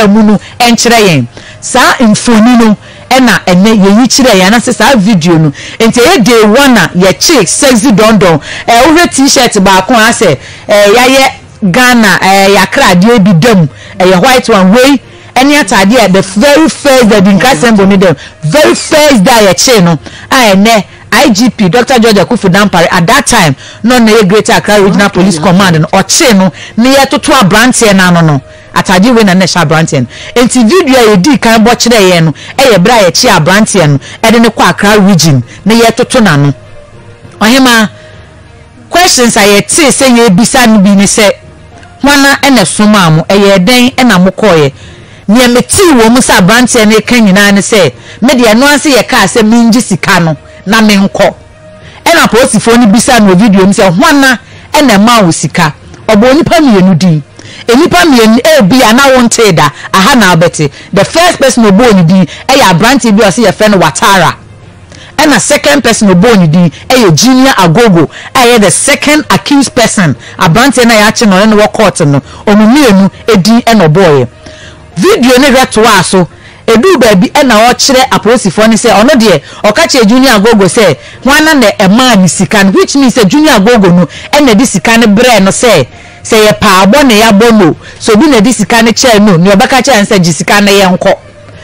camera mu no enkyere yen saa mfoni no ena ene ye kyire yen na saa video no enti e day one ye J.B-Séxy Dondon wo t-shirt ba ko ase yaye Ghana yakra de bi dam ye white one way any atade the very first that in Kasembo ni dem very first that ye che no ene IGP Dr. George Akufu Dampare at that time no na Greater Accra Regional Police Command no oche no ne ye toto abrantie na no atade we na national brantie enti video ye di kan bo kire ye no ye bra ye chi abrantie no de ne kwa Accra region ne ye toto na no ohima questions aye ti say ye bisa no bi ni say wana ene soma mo ye den na mo koye ne meti wo mu sa brantie ne kan nyina ne say me de no ase ye ka say minji sika no na menko ena posifo ni bisa no video mi say hwana ena ma wo sika obo nipa mienu din enipa mienu bi ana wonte da aha na abete the first person obo ni din ya branch bi o say ye friend Watara ena second person obo ni din Junior Agogo the second accused person abranch na ya che no no court no omumienu edin ena boy video ne hweto aso edu baby ena o kire aposifo ni say ono de o ka che Junior Agogo say hwana na ema ni sika which means say Junior Agogo no ena di sika ne bre no say ye pa abo ne ya bono so bi na di sika ne che no ne obaka che ansa gi sika ne ye nko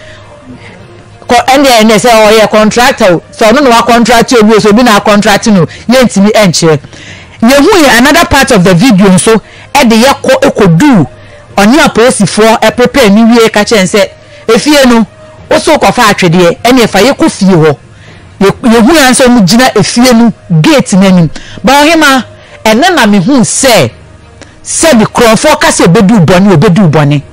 ko ene say o ye contractor so no wa contract obi so bi na contract no ye ntimi enche ye hu ye another part of the video so e de ye ko ekodu oni aposifo e prepare ni wie ka che nse efie no oso kofa atwede ene fa ye ko fie ho ye hu anso mu gina efie no gate nanim ba ohima ene na me hu se bi cõnfess ka se obedu boni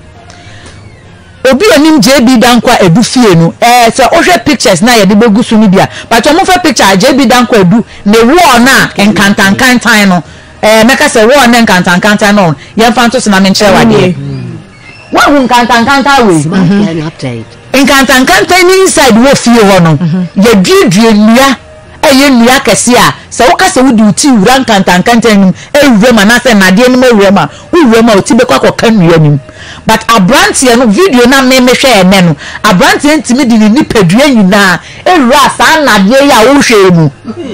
obi onim JB dankwa edu fie no so ohwe pictures na ye de begusu ni bia but omo fa picture JB dankwa edu ne wo na enkantankantan no meka se wo na enkantankantan no ye fa nto se na me nkyere wade wa hu enkantankanta we update enkantankanta ni inside wo fie ho no ye dwidwie nua eye nua kese a se wo ka se wo di uti wura enkantankanta nim ewure ma na se nade nim ewure ma oti be kwa koka nua nim but abrantie no video na me hwe ene no abrantie ntimi di ni padua nyina ewura sa nade ya wo hwe mu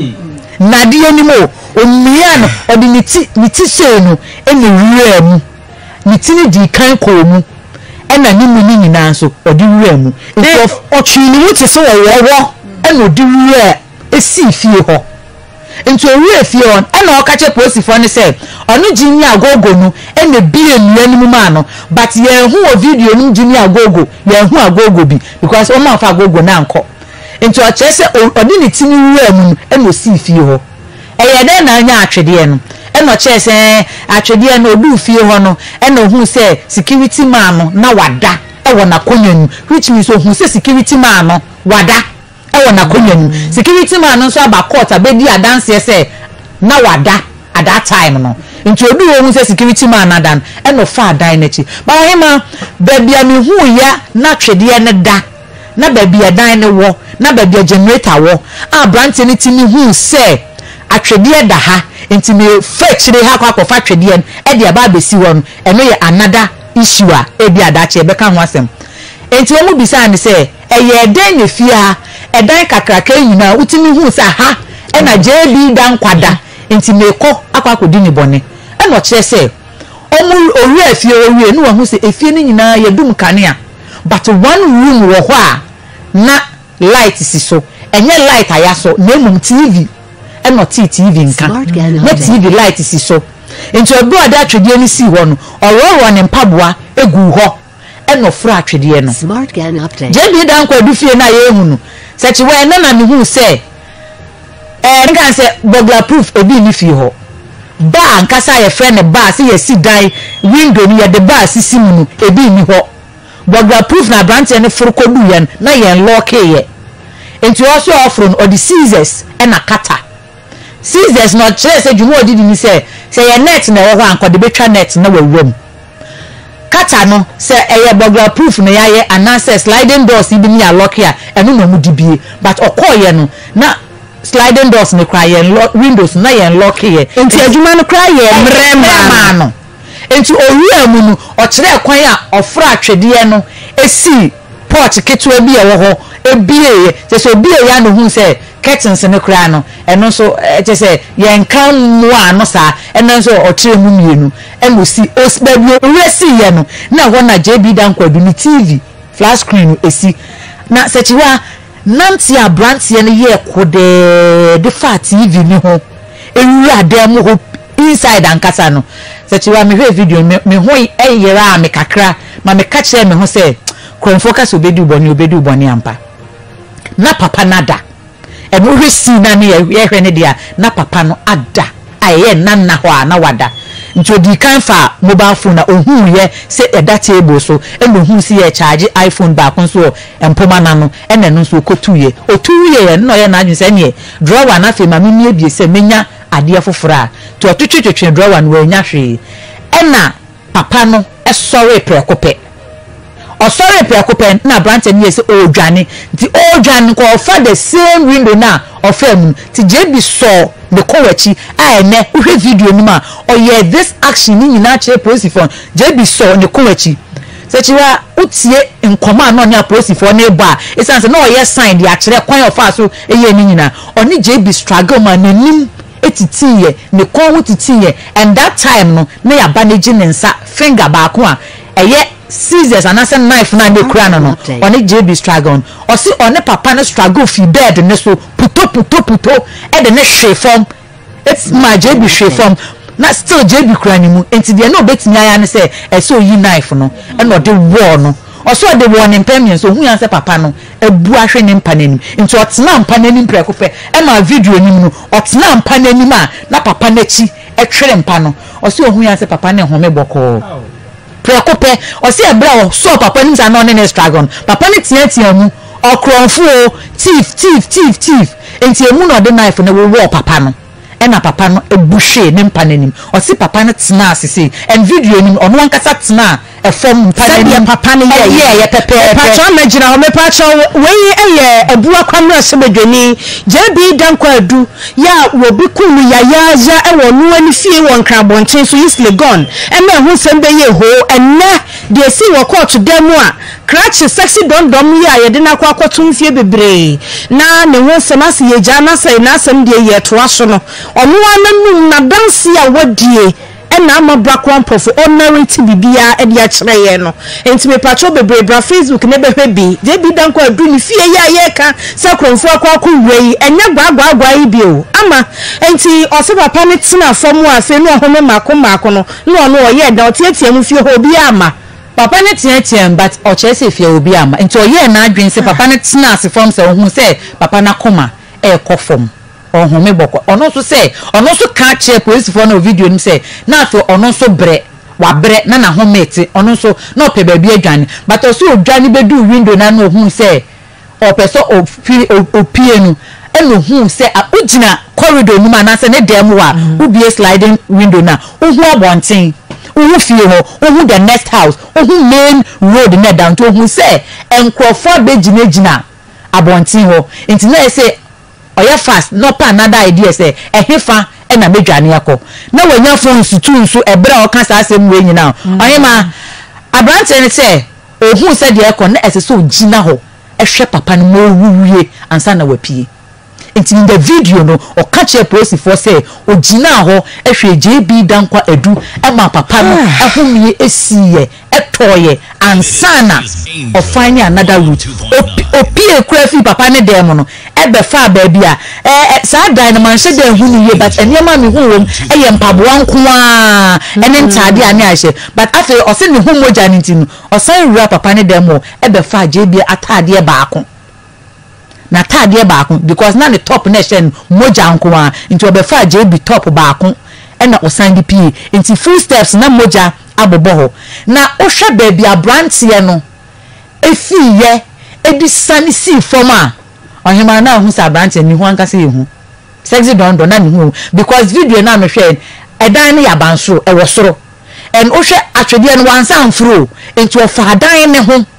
nade nim o mmia no odi ni ti se no ene wura mu ni ti ni di kan ko mu ena ni mu ni nyina so odi wura mu nti otwini mu ti so wo ena odi wura esi fie ho nti owura fie on ena okache posifo ni say onu Junior Agogo no ena bie nua ni mu ma no but ye hu o video ni Junior Agogo ye hu Agogo bi because o ma fa Agogo na nko nti o che se odi ni ti ni wura mu ena osi fie ho eye den na anya atwede no eno che se atwede no odu fie ho no eno hu se security man no na wada ewo na konyanu which means o hu se security man no wada ewo na konyanu security man no so aba court abedi adanse se na wada at that time no nti odu o hu se security man na dan eno fa adan na chi ba hima baby ami hu ya na atwede ne da na baby adan ne wo na baby generator wo a branch ne ti ni hu se atwede da ha enti me fetchire ha kwa fa twede e de aba besi won eno ye another issue a e bi adache e beka ho asem enti omu bisa ni se eye den ne fia edan kakraka nyina utimi hu sa ha e na JB dan kwada enti me ko akwa kodi ni bone e no kire se omu owi afie owi enu hu se efie ni nyina ye dum kanea but one room wo ho a na light si so enye light ayaso na emum TV eno TV nka na TV light si so enti obi oda atwede ni si ho no ororo ne mpaboa egu ho eno fura atwede no smart gan update JB dankwa du fie na ye hu no sechi we na me hu se nka se burglar proof ebi ni fie ho ba nkasa ye friend ba se ye si dan window ni ye de ba sisi mu no ebi ni ho burglar proof na branch ne furko du ye na ye lock ye enti also offering or the scissors and a cutter scissors not say you know did ni say your net na wo anko de betwa net na wawam cutter no say burglar proof na ya ye anase sliding doors ibi ni lock ya enu na mu dibie but okoye no na sliding doors ne cry ye windows na ye lock ye enti adwuma no cry ye mrema no enti owia mu no o kire kwan a ofra atwede no esi port ketewa bi e wo ho ebie te so bie ya no hu se curtains ne kra no eno so te se yen kan mu ano sa eno so o kire mu mienu eno si osbabi owesi ye no na ho na JB Dankwadu ni TV flash screen esi na sechiwa nanti abrantie ne ye kode de fa TV ni ho ewura dem ho inside ankasa no sechiwa me hwe video me ho eyera me kakra ma me ka kire me ho se cõnfess obedu boni ampa na papa nada e mo hwe si na ne ye hwe ne dia na papa no ada aye na ho na wada ntodi kan fa mobile phone na ohun ye se eda table so e no hu si ye charge iPhone ba kon so empoma na no e na no so kotuye otuye ye no ye na adwun se ne drawer na fe ma me bie se menya ade afofora to otwetwetwe drawer no anya hwe e na papa no e sori prekope o sori prekope na branch ni se odwane ti odwane ko fa the same window na ofam ti JB so the kowachi ene uhwe video ni ma oye this action ni nyina kire police phone JB so ne kowachi sechiwa utie nkoma no ne police phone ne ba esanse na oye sign dia kire kwan ofa so eye ni nyina oni JB struggle man nanim etitiye ne kon wutitiye and that time no na ya banage ne nsa finger ba ko a eye scissors and a knife na de kura no oni JB struggle o si oni papa no struggle fi bed ne so puto e de ne hwe form it's my JB hwe form na still JB kura ni mu enti de na obetimi aya ne se e so yi knife no e no de war no o so de war ne pemien so hu yan se papa no ebu ahwe ne mpa nanim enti otena mpa nanim prekope e ma video nim no otena mpa nanim a na papa na chi e twere mpa no o so hu yan se papa ne home boko prekope o se ebra o so papa nim sa no ne struggle papa ne tiatia mu okronfo thief enti emu no de knife na wo papa no e na papa no ebuhwe ne mpa nanim o se papa no tena asese and video nim ono ankasa tena e form mpa nanim papa no ye pepe pacho magina ho me pacho we ye abua kwamra sebedwani JB Dankwadu ya wo bi kunu ya e wonu ani fie won krabonten so is legon e na hu sembe ye ho enne de si wo court demu a J.B-Séxy Dondon ya ye de na kwa akotum fie bebre na ne ho semase ye jana sai na asem de ye to aso no onu ananum na dansi a wadie na amabra kwamprofo honority bibia e dia kire ye no enti me pacho bebre bra Facebook ne behwe bi JB Dankwadu ni fie ya ye ka se cõnfo akwa wei enya gwagwagwa yi bio ama enti ose papa ne tena fom a fe no home mako no no oye da otiatia mu fie ho bi ama papa ne tiatia but o chese fie obi ama enti oye na adwen se papa ne tena ase fom se ohun se papa na koma e kofom ohun me boko ono so se ono so ka che police for no video nim se na so ono so bre wa bre na ho mate ono so na ope ba bi adwane but so odwane bedu window na no ohun se ope so opie nu eno hu se ogina corridor nu ma na se ne dem wa ubie sliding window na ohu abonten ohu fie ho ohu the next house ohu main road na down to ohu se enkrofo be gina abonten ho enti na se oya fast no pa another idea say ehefa e na medwane akọ na wanya phone nsu ebra o kan sa asem we nyina oyema abrante ne say ohun se de ekọ na ese so gina ho ehwe papa no mo wuwie ansa na wapie enti in the video no o ka che police for say o gina ho ehwe JB Dankwadu e ma papa no ehumie esiye etoye ansana o find another route opie kurafi papa ne dem no ebe fa ba bia sa dan man hye dan hu ni ye but eniema me hu wom eye mpaboa nko a ene ntade ane ahye but afi o se ne hu moja ne ntinu o san wura papa ne dem ebe fa JB atade baako na atade baako because na ne top ne hye moja nko a nti obe fa JB top baako ena o san di pie nti full steps na moja abobo ho na o hwe ba bia brantie no efiye edi sani si forma ohima na hu sa branch ni hu anka se hu Sexy Dondon na ni hu because video na me hwe edan ne yabansoro e wo soro en o hwe atwede no wansa amfuro enti o fa adan ne ho